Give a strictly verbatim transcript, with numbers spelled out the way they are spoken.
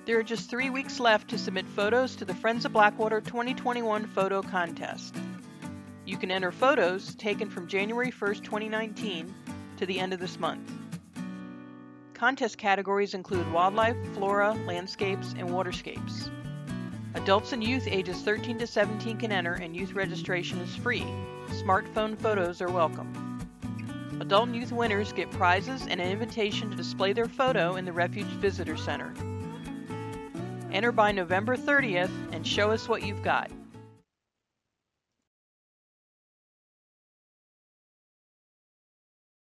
There are just three weeks left to submit photos to the Friends of Blackwater twenty twenty-one photo contest. You can enter photos taken from January first, twenty nineteen to the end of this month. Contest categories include wildlife, flora, landscapes, and waterscapes. Adults and youth ages thirteen to seventeen can enter, and youth registration is free. Smartphone photos are welcome. Adult and youth winners get prizes and an invitation to display their photo in the Refuge Visitor Center. Enter by November thirtieth and show us what you've got.